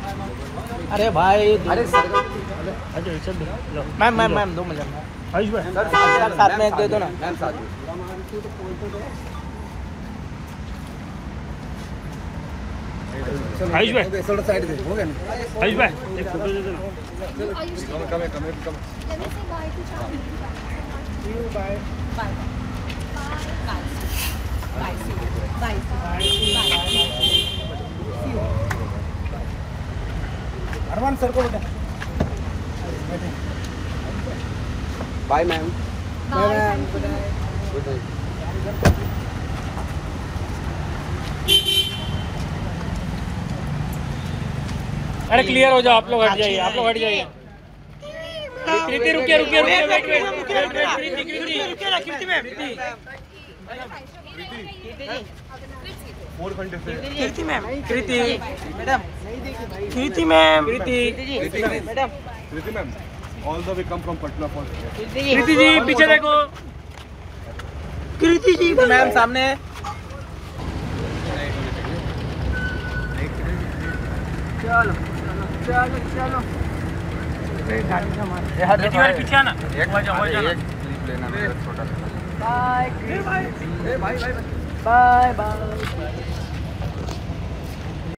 अरे भाई अरे सर मैम 2 मिनट आयुष भाई सर साथ में एक दे दो ना मैम साथ में। आयुष भाई थोड़ा साइड दे हो गया ना। आयुष भाई एक फोटो दे दो ना। कम अरमान सर को बेटा बाय मैम। अरे क्लियर हो जाओ, आप लोग हट जाइए, आप लोग हट जाइए। कृति रुकिए रुकिए रुकिए wait Kriti ma'am Kriti madam Kriti ma'am madam Kriti ma'am all the way come from Patna for Kriti ji पीछे देखो। कृति जी मैम सामने चलो चलो चलो गाड़ी से हमारे पीछे आना। एक क्लिप लेना छोटा सा। Bye bye bye bye